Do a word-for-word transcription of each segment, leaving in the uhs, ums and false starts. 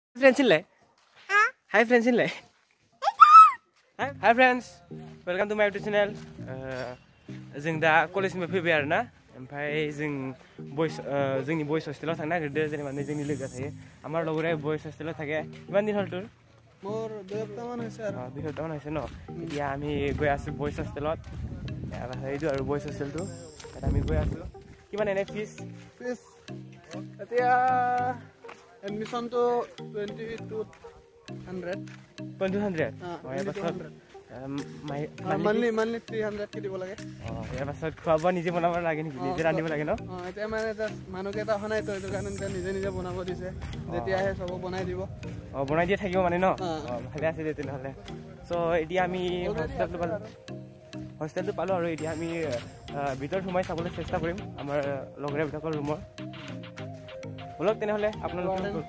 Friends in lay. Hi friends in lay. Hi, hi friends. Welcome to my YouTube channel. जों दा कलेजनिफ्राय फैबाय आरो ना ओमफ्राय जों बयस जोंनि बयस हस्टेलाव थांनो नागिरदों जेनेबा जोंनि लोगो थायो आमार लगरे बयस हस्टेलाव থাকে কিমান দিন হ'ল তোৰ মোৰ দুই সপ্তাহমান হৈছে আৰু দুই সপ্তাহমান হৈছে ন এতিয়া আমি গৈ আছো বয়স হস্টেলত এইটো আৰু বয়স হস্টেলটো এটা আমি গৈ আছো কিমান এনে ফিস ফিস এতিয়া এডমিশন তো twenty-two hundred twenty-two hundred হয় পাছত মানলি মানলি three hundred কি দিব লাগে অ ইয়াৰ পাছত খোৱা নিজে বনাব লাগে নেকি নিজে ৰান্ধিব লাগে ন অ এতিয়া মানে এটা মানুহকেইটা হনাই তো এইটো কাৰণে নিজে নিজে বনাব দিছে যেতিয়া আহে সব বনাই দিব অ বনাই দিয়ে থাকিব মানে ন অ ভালে আছে দে তেনেহলে সো এতিয়া আমি হোষ্টেলটো পালো হোষ্টেলটো পালো আৰু এতিয়া আমি ভিতৰত সোমাই চাবলৈ চেষ্টা কৰিম আমাৰ লগৰে বিলাকৰ ৰুমৰ বলক তেনেহলে আপোনালোক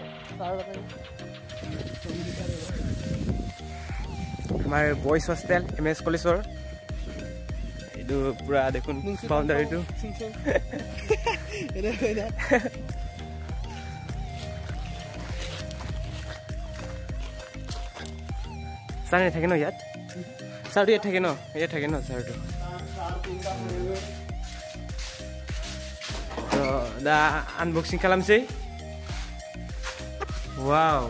আমাৰ বয়স হোষ্টেল এমএস কলেজৰ এইটো পুৰা দেখোন বাউন্ডাৰীটো এনে কইনা সানে থাকে ন ইয়াত সাৰটো ইয়াত থাকে ন ইয়াত থাকে ন সাৰটো তো দা আনবক্সিং খালামসै ওয়াও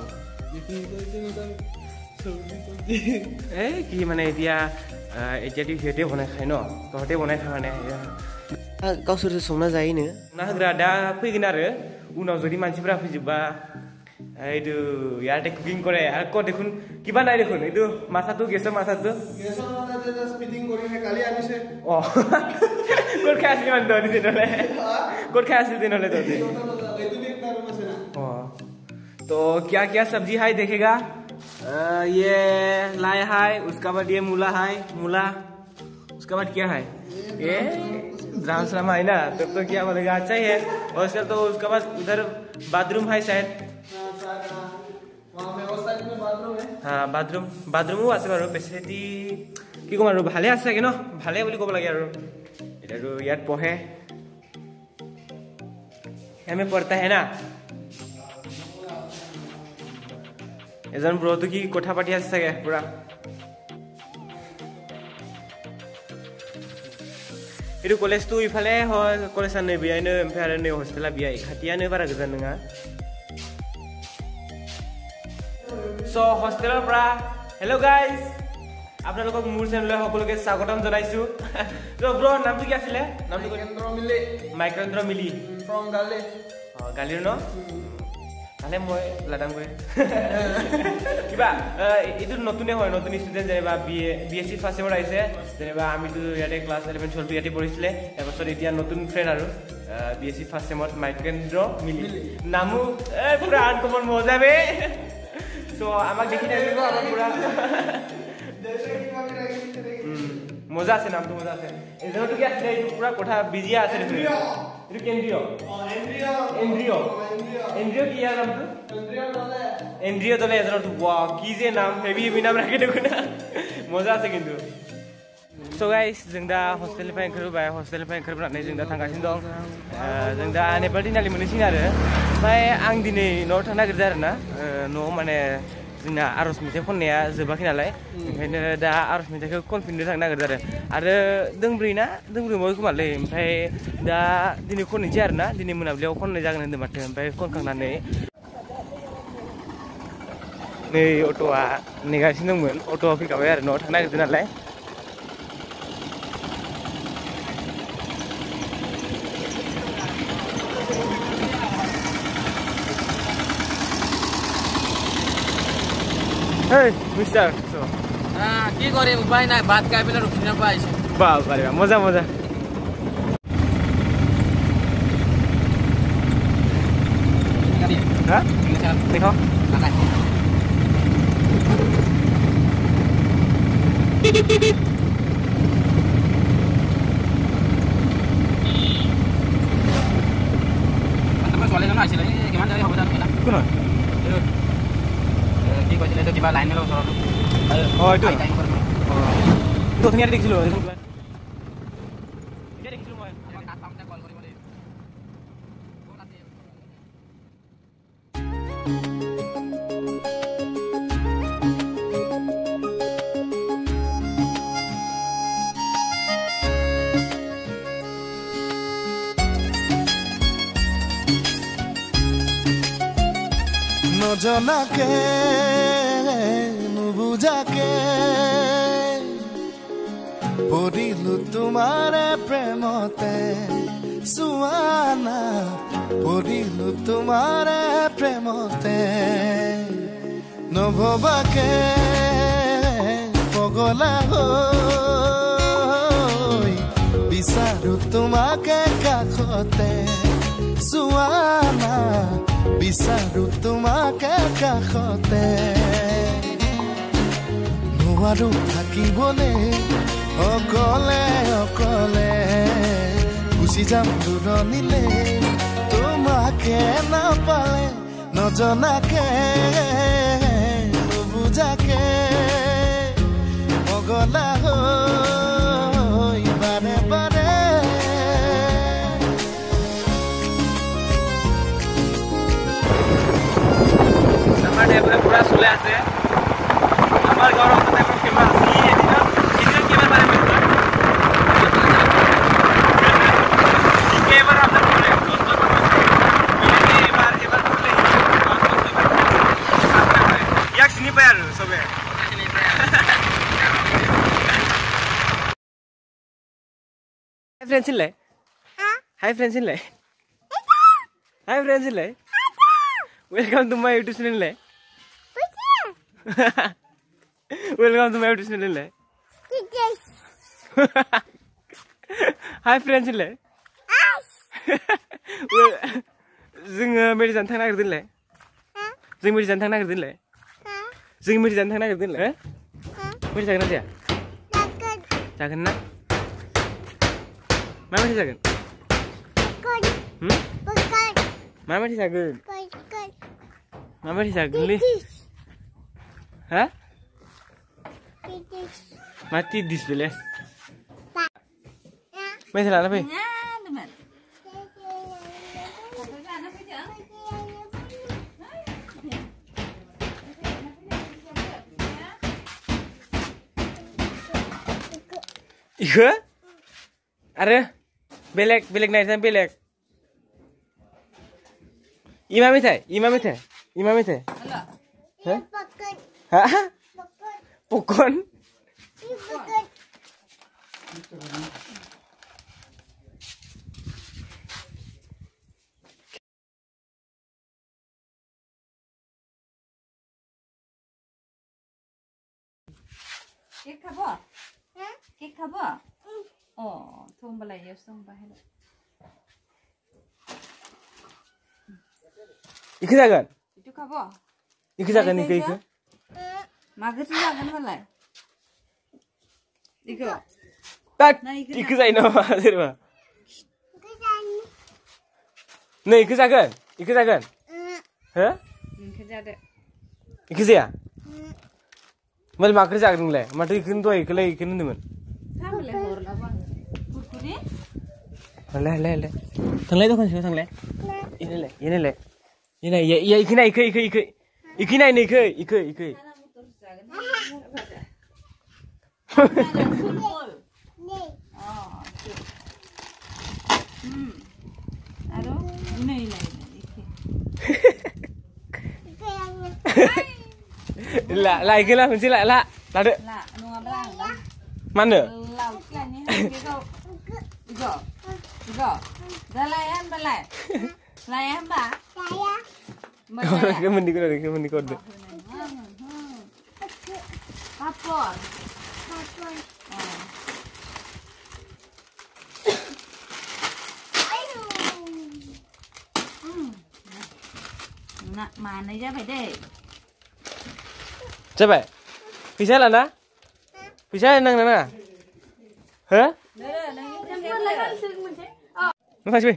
এই কি মানে এতিয়া এতিয়াটি হেতে বনাই খায় ন তহতে বনাই খা মানে गावसोर संना जायोनो ना होग्रा दा फैगोन आरो उनाव যদি मानसिफोरा फैजोबा এইটো ইয়াতে কুকিং কৰে আর ক দেখুন কিবা নাই দেখুন এইটো মাথাটো গেছৰ মাথাটো গেছৰ মাথাটো জাস্ট ফিটিং কৰিহে কালি আনিছে অ কোন খাই আছিল মান দৰি দিনলে কোন খাই আছিল দিনলে দৰি এইটো भी एक रूम আছে না ओ तो क्या क्या सब्जी है देखेगा ये लाया है उसका बाद ये मूला है मूला उसका बाद क्या है ये रामसलाम है ना तब तो क्या बोलेगा अच्छा ही है और सर तो उसका बाद उधर बाथरूम है शायद वहां व्यवस्था में बाथरूम है हां बाथरूम बाथरूमও আছে বাৰু ফেसिलिटी কি কম আৰু ভালে আছে কি ন ভালে বুলি ক'ব লাগে আৰু এটা আৰু ইয়াত পঢ়ে এমএ পঢ়তা है ना এজন ব্ৰটো কি কথা পাতি আছে চাগে পুৰা এটো কলেজটো ইফালে হয় কলেজনে বিয়াইনো এমফাৰনে হোষ্টেলা বিয়াই খাটিয়ানো বাৰা গজান নঙা সো হোষ্টেলৰ পৰা হেল্ল' গাইস আপোনালোকক মোৰ চেনেললৈ সকলোকে স্বাগতম জনাইছো তো ব্ৰ নামটো কি আছিল নামটো মাইকেন্দ্ৰ মিলি মাইকেন্দ্ৰ মিলি ফ্ৰম গালে অ গালিৰ ন আলে মই লাদাম গৈ কিবা ইটো নতুনে হয় নতুন ষ্টুডেন্ট যেবা বিএসসি ফার্স্ট সেমৰ আইছে যেবা আমি তো ইয়াতে ক্লাস eleven twelve ইয়াতে পঢ়িছিলে এবছৰ এতিয়া নতুন ফ্ৰেন্ড আৰু বিএসসি ফার্স্ট সেমত মাইকেন্দ্ৰ মিলি নামু পুৰা আনকমন মজা বে সো আমাক দেখি থাকিব আমাৰ পুৰা মজা আছে নামটো মজা আছে এজনটো কি আছে এইটো পুৰা কথা বিজিয়া আছে দেখুন এইটো কেন্দ্ৰীয় অ এন্দ্ৰিয় এন্দ্ৰিয় এন্দ্ৰিয় কি ইয়াৰ নামটো এন্দ্ৰিয় দলে এন্দ্ৰিয় দলে এজনটো ওয়া কি যে নাম হেভি হেভি নাম ৰাখি দেখুন মজা আছে কিন্তু সো গাইস जों दा हस्टेलनिफ्राय ओंखारबाय हस्टेलनिफ्राय ओंखारनानै जों दा थांगासिनो दं जों दा नेपाल दिनालि मोनैसिन आरो ओमफ्राय आं दिनै न'आव थांनो नागिरदों आरो ना न'आव माने जोंना आरज मेथाइ खननाया जोबाखै नालाय ओंखायनो दा आरज मेथाइखौ खनफिननो थांनो नागिरदों आरो आरो दोंब्रै ना दोंब्रै मय खोमालै ओमफ्राय दा दिनै खननोसै आरो ना दिनै मोनाबिलियाव खननाय जागोन होनदों माथो ओमफ्राय खनखांनानै नै अट'आ नेगासिनो दंमोन अट'आ फैखाबाय आरो न'आव थांनो नागिरदों नालाय Hey, mister. So. Ah, কি কৰে উপায় নাই ভাত খাই পেলাই ৰখি না পাইছে বাহ বাহ মজা মজা হ্যাঁ দেখো আমাৰ চলে না আছিল কিমান জানি হ'ব জানো কোন কি কৈছিলে তো কিবা লাইন মেলৰ ওচৰত অ এইটো অ তো ধুনীয়া দেখিছিলো দেখোন এতিয়া দেখিছিলো মই কাট পামতে কল কৰিব লাগিব নজনাকে নুবুজাকে পৰিলো তোমাৰে প্ৰেমতে সুৱানা পৰিলো তোমাৰে প্ৰেমতে নভবাকে পগলা হৈ বিচাৰো তোমাকে কাষতে সুৱানা বিচাৰো তোমাকে কাষতে নোৱাৰো থাকিবলে অকলে অকলে গুচি যাম দূৰণিলে তোমাকে নাপালে নজনাকে নুবুজাকে পগলা হৈ বাৰে বাৰে আমাৰ ড্ৰাইভাৰে পুৰা চলে আছে আমাৰ গাঁৱৰ ড্ৰাইভাৰ ফেমাছ ই এদিন এদিন কিমান পাৰে মেট্ৰ' একেবাৰে আপোনাৰ কৰে এবাৰ এবাৰ কৰিলে ইয়াক চিনি পায় আৰু চবে হাই ফ্ৰেণ্ডছ ইলে হাই ফ্ৰেণ্ডছ ইলে হাই ফ্ৰেণ্ডছ ইলে Welcome to my YouTube channel. Welcome to my YouTube channel. Hi friends. Well, जोङो मेडिजान थांनो नागिरदोंलै जों मेडिजान थांनो नागिरदोंलै जों मेडिजान थांनो नागिरदोंलै मेडि जागोन ना जाया जागोन ना मा मेडि जागोन मा मेडि जागोन Mama di sagli. Hah? Mati display. Mai salah apa? Iya? Ada? Belek, belek naik sampai belek. Imam itu, imam itu. Imam itu? Hah? Hah? Pukon? Kek khabo? Kek khabo? Oh, thum balai ya sum bahela. Ikut jagan? Itu khabo? Ikut jagan ikut ikut. Mager tu jagan balai. Ikut. Tak. Ikut saya nama siapa? Nih ikut jagan, ikut jagan. Hah? Ikut jagan. Ikut saya? Mal mager jagan le, mati ikut tu ikut le ikut ni mana? Tham balai hor lah bang. Kurkuri? Le le le. Thang le tu kan siapa thang le? Ini le, ini le. Ini ya ya ikut na ikut ikut ikut. Ikut na ini ikut ikut ikut. Hmm. Aduh, ini ini ini. Lah, lah ikut lah, mesti lah, lah, lah dek. Lah, nunggu belang lah. Mana? Lah, ukilan ni, kita, kita, kita, dah layan balai, layan ba? Layan. Kau mandi kau, kau mandi kau dek. Papor. Papor. Nak mana je bede? Coba. Bisa lah na? Bisa nang nang. Hah? Mana sih?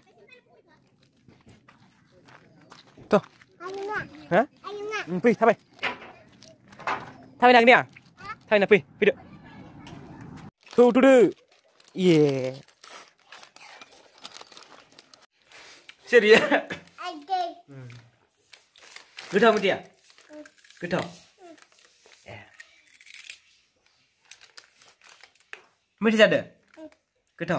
Tuh. Hah? Pergi, sampai. Sampai nak ni ah? Sampai nak pergi, pergi dek. Tuh, tuh, tuh. Yeah. Serius? Ada. Gedor dia. Gedor. Yeah. Mesti ada. Gedor.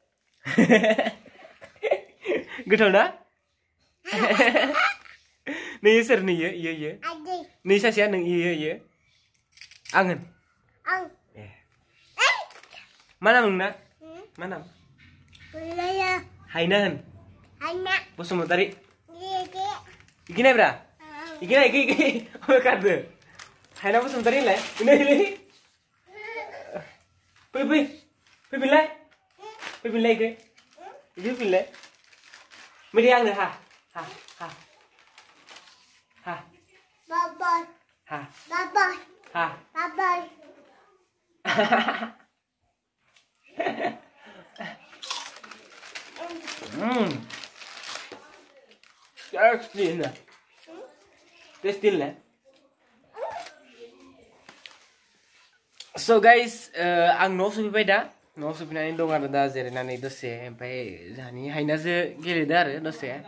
Gedor dah? Nih ser nih ya, iya iya. Nih sasia neng iya iya. Angen. Ang. Eh. Mana mengna? Mana? Kulaya. Hainahan. Anak. Bos mau tari. Gigi. Igina bra. Igina igi igi. Oh kade. Haina bos mau tari le. Ini ini. Pi pi. Pi pi le. Pi pi le igi. Igi pi le. Meri ang ha. Ha ha. Ha. Bye-bye. Ha. Bye-bye. Ha. Bye-bye. Hmm. Tasty na. Tasty na. So guys, uh, ang no sufibay da. No sufinanin dong ada da zerenani dose. Empai jani haina ze geledar dose.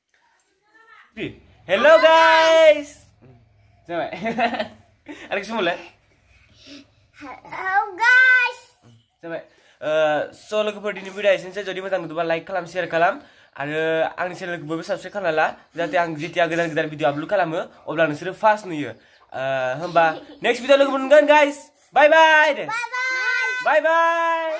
Hello guys. Coba. Arik semula. Hello guys. Coba. So लोगोफोर दिनै video एसेनोसै जुदि मोजां नुदोंबा like खालाम share खालाम आरो आंनि चेनेलखौ बयबो साबस्क्राइब खालामना ला जाहाथे आं जेतिया गोदान गोदान भिडिअ आपल'ड खालामो अब्ला नोंसोरो फार्स्ट नुयो होमबा नेक्स्ट भिडिअ लोगो मोनगोन guys bye bye Bye-bye. Bye bye